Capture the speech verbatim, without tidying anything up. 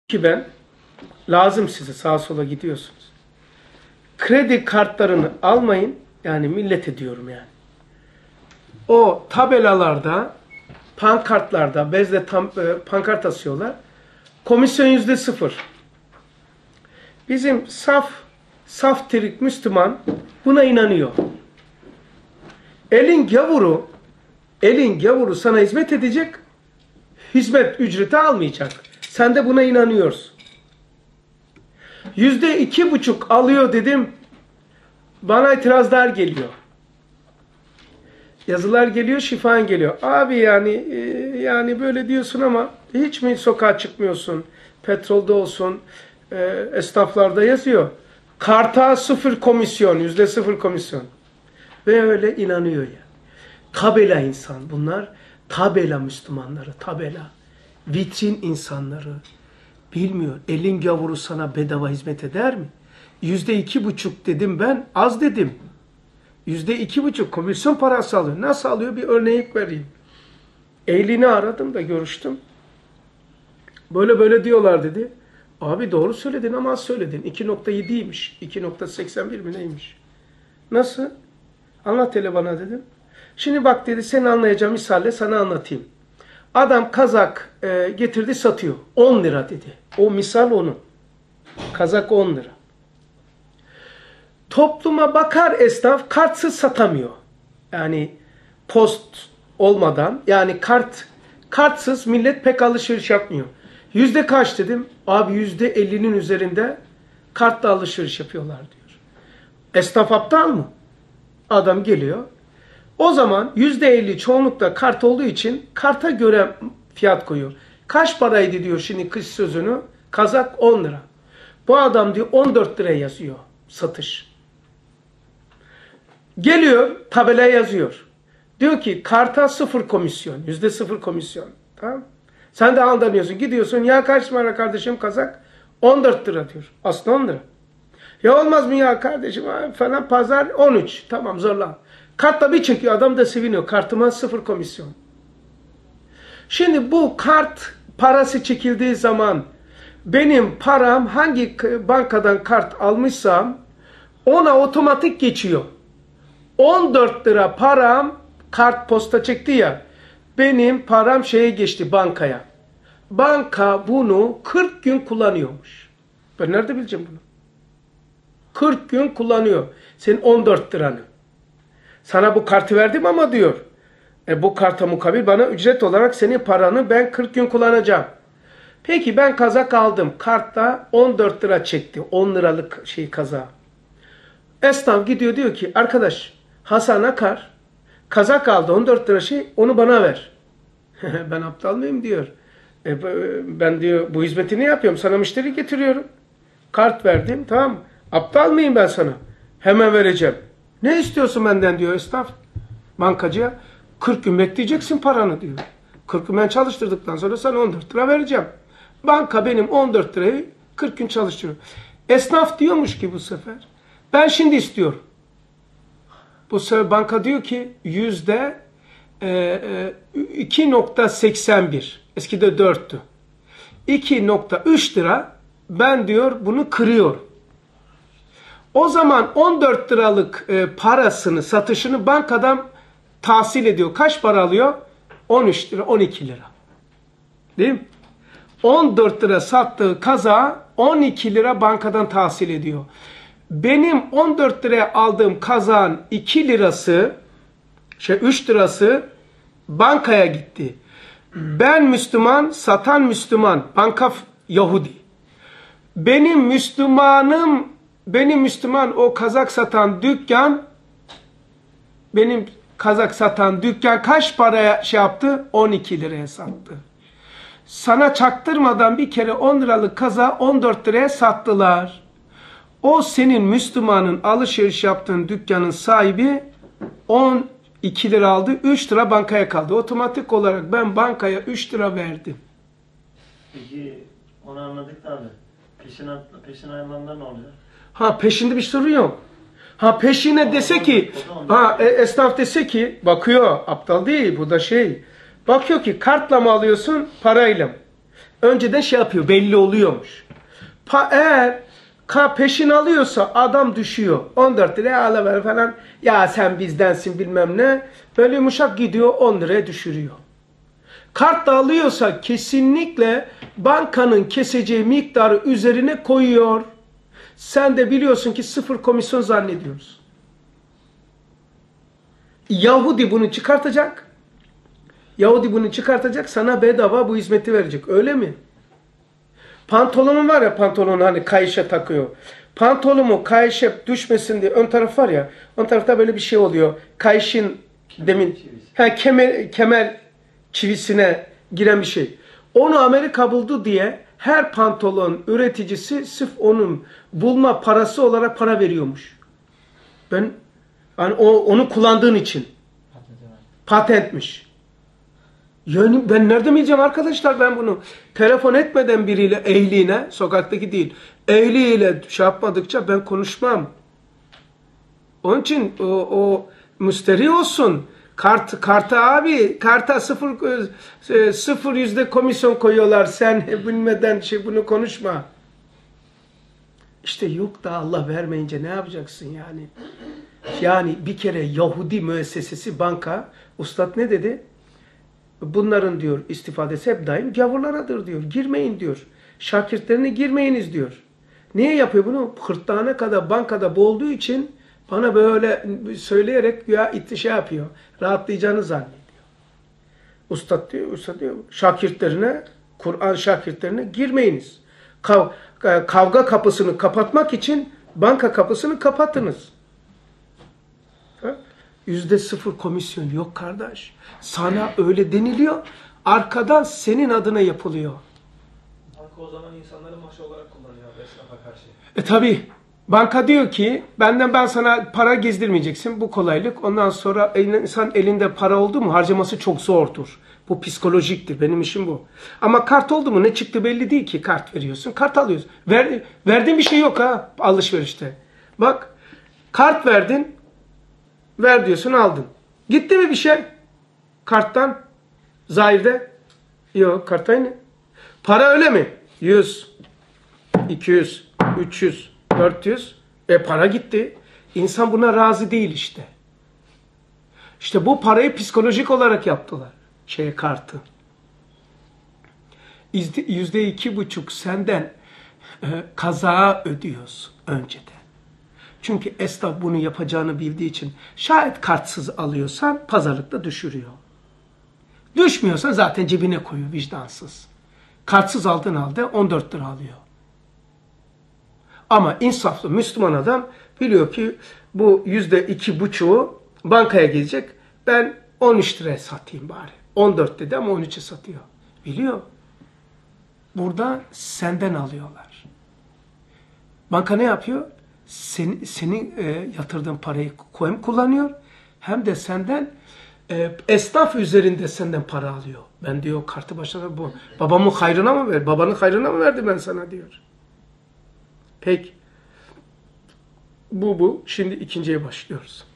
ki ben, lazım size, sağa sola gidiyorsunuz. Kredi kartlarını almayın, yani millete diyorum yani. O tabelalarda, pankartlarda, bezle tam, e, pankart asıyorlar. Komisyon yüzde sıfır. Bizim saf, saf terik Müslüman buna inanıyor. Elin gavuru, elin gavuru sana hizmet edecek, hizmet ücreti almayacak. Sen de buna inanıyorsun. Yüzde iki buçuk alıyor dedim, bana itirazlar geliyor. Yazılar geliyor, şifaen geliyor. Abi yani e, yani böyle diyorsun ama hiç mi sokağa çıkmıyorsun? Petrolde olsun, e, esnaflarda yazıyor. Karta sıfır komisyon, yüzde sıfır komisyon. Ve öyle inanıyor ya. Tabela insan bunlar. Tabela Müslümanları, tabela. Vitrin insanları. Bilmiyor. Elin gavuru sana bedava hizmet eder mi? Yüzde iki buçuk dedim ben, az dedim. Yüzde iki buçuk komisyon parası alıyor. Nasıl alıyor? Bir örnek vereyim. Eylini aradım da görüştüm. Böyle böyle diyorlar dedi. Abi doğru söyledin ama az söyledin. iki nokta yediymiş. iki nokta seksen bir mi neymiş? Nasıl? Anlat hele bana dedim. Şimdi bak dedi, seni anlayacağım misalle sana anlatayım. Adam kazak e, getirdi satıyor. on lira dedi. O misal onun. Kazak on lira. Topluma bakar esnaf, kartsız satamıyor. Yani post olmadan, yani kart kartsız millet pek alışveriş yapmıyor. Yüzde kaç dedim? Abi yüzde ellinin üzerinde kartla alışveriş yapıyorlar diyor. Esnaf aptal mı? Adam geliyor. O zaman yüzde elli çoğunlukla kart olduğu için karta göre fiyat koyuyor. Kaç paraydı diyor şimdi kış sözünü? Kazak on lira. Bu adam diyor on dört liraya yazıyor satış. Geliyor tabelaya yazıyor. Diyor ki karta sıfır komisyon. Yüzde sıfır komisyon. Tamam. Sen de aldanıyorsun. Gidiyorsun. Ya kaç para kardeşim kazak? on dört lira diyor. Aslında on lira. Ya olmaz mı ya kardeşim falan, pazar on üç. Tamam zorlan. Kartla bir çekiyor. Adam da seviniyor. Kartıma sıfır komisyon. Şimdi bu kart parası çekildiği zaman benim param hangi bankadan kart almışsam ona otomatik geçiyor. on dört lira param kart posta çekti ya, benim param şeye geçti, bankaya. Banka bunu kırk gün kullanıyormuş. Ben nerede bileceğim bunu? kırk gün kullanıyor. Senin on dört liranı. Sana bu kartı verdim ama diyor. E bu karta mukabil bana ücret olarak senin paranı ben kırk gün kullanacağım. Peki ben kazak aldım. Kartta on dört lira çekti. on liralık şey kazağı. Esnaf gidiyor diyor ki arkadaş Hasan Akar kazak aldı on dört lira şey, onu bana ver. Ben aptal mıyım diyor. E, ben diyor bu hizmetini yapıyorum. Sana müşteri getiriyorum. Kart verdim, tamam. Aptal mıyım ben sana? Hemen vereceğim. Ne istiyorsun benden diyor esnaf. Bankacıya kırk gün bekleyeceksin paranı diyor. kırk gün ben çalıştırdıktan sonra sana on dört lira vereceğim. Banka benim on dört lirayı kırk gün çalıştırıyor. Esnaf diyormuş ki bu sefer ben şimdi istiyorum. Bu sefer banka diyor ki yüzde iki nokta seksen bir. Eskide dörttü. iki nokta üç lira ben diyor bunu kırıyorum. O zaman on dört liralık e, parasını, satışını bankadan tahsil ediyor. Kaç para alıyor? on üç lira, on iki lira. Değil mi? on dört lira sattığı kazağı on iki lira bankadan tahsil ediyor. Benim on dört liraya aldığım kazağın iki lirası, şey üç lirası bankaya gitti. Ben Müslüman, satan Müslüman, banka Yahudi. Benim Müslümanım, benim Müslüman o kazak satan dükkan, benim kazak satan dükkan kaç paraya şey yaptı? on iki liraya sattı. Sana çaktırmadan bir kere on liralık kazağı on dört liraya sattılar. O senin Müslümanın alışveriş yaptığın dükkanın sahibi on iki lira aldı, üç lira bankaya kaldı. Otomatik olarak ben bankaya üç lira verdim. Peki onu anladık da abi. Peşin, peşin ayrılanlar ne oluyor? Ha peşinde bir sorun yok. Ha peşine dese ki, ha esnaf dese ki, bakıyor, aptal değil bu da şey. Bakıyor ki kartla mı alıyorsun, parayla mı? Önceden şey yapıyor, belli oluyormuş. Pa eğer ka peşin alıyorsa adam düşüyor. on dört liraya alıver falan. Ya sen bizdensin bilmem ne. Böyle yumuşak gidiyor, on liraya düşürüyor. Kart da alıyorsa kesinlikle bankanın keseceği miktarı üzerine koyuyor. Sen de biliyorsun ki sıfır komisyon zannediyoruz. Yahudi bunu çıkartacak. Yahudi bunu çıkartacak, sana bedava bu hizmeti verecek. Öyle mi? Pantolonun var ya, pantolonu hani kayışa takıyor. Pantolonumu kayışa düşmesin diye ön taraf var ya, ön tarafta böyle bir şey oluyor. Kayışın demin ha, kemer, kemer çivisine giren bir şey. Onu Amerika buldu diye her pantolon üreticisi sırf onun bulma parası olarak para veriyormuş. Ben hani o, onu kullandığın için. Patentmiş. Yani ben nerede bileceğim arkadaşlar ben bunu? Telefon etmeden biriyle, ehliyle, sokaktaki değil, ehliyle şey yapmadıkça ben konuşmam. Onun için o, o müşteri olsun. Kart, karta abi, karta sıfır, sıfır yüzde komisyon koyuyorlar. Sen bilmeden şey bunu konuşma. İşte yok da Allah vermeyince ne yapacaksın yani? Yani bir kere Yahudi müessesesi banka, ustad ne dedi? Bunların diyor istifadesi hep daim gavurlaradır diyor. Girmeyin diyor. Şakirtlerine girmeyiniz diyor. Niye yapıyor bunu? Hırtlağına kadar bankada boğulduğu için bana böyle söyleyerek ya ittişa yapıyor. Rahatlayacağını zannediyor. Ustad diyor, ustad diyor şakirtlerine, Kur'an şakirtlerine girmeyiniz. Kav, kavga kapısını kapatmak için banka kapısını kapatınız. Ha? Yüzde sıfır komisyon yok kardeş. Sana öyle deniliyor. Arkadan senin adına yapılıyor. Banka o zaman insanları maşa olarak kullanıyor esnafa karşı. E tabi. Banka diyor ki benden ben sana para gezdirmeyeceksin. Bu kolaylık. Ondan sonra insan elinde para oldu mu harcaması çok zordur. Bu psikolojiktir. Benim işim bu. Ama kart oldu mu ne çıktı belli değil ki. Kart veriyorsun. Kart alıyorsun. Ver, verdiğin bir şey yok ha alışverişte. Bak kart verdin. Ver diyorsun aldın. Gitti mi bir şey? Karttan. Zahirde. Yok kart aynı. Para öyle mi? yüz, iki yüz, üç yüz, dört yüz. E para gitti. İnsan buna razı değil işte. İşte bu parayı psikolojik olarak yaptılar. Şeye kartı. Yüzde iki buçuk senden e, kazağa ödüyorsun önceden. Çünkü esnaf bunu yapacağını bildiği için şayet kartsız alıyorsan pazarlıkta düşürüyor. Düşmüyorsa zaten cebine koyuyor vicdansız. Kartsız aldığın halde on dört lira alıyor. Ama insaflı Müslüman adam biliyor ki bu yüzde iki buçuğu bankaya gelecek. Ben on üç liraya satayım bari. on dört dedi ama on üçe satıyor. Biliyor. Burada senden alıyorlar. Banka ne yapıyor? Senin, senin e, yatırdığın parayı hem kullanıyor hem de senden e, esnaf üzerinde senden para alıyor. Ben diyor kartı başına bu. Babamın hayrına mı ver? Babanın hayrına mı verdi ben sana diyor. Peki. Bu bu. Şimdi ikinciye başlıyoruz.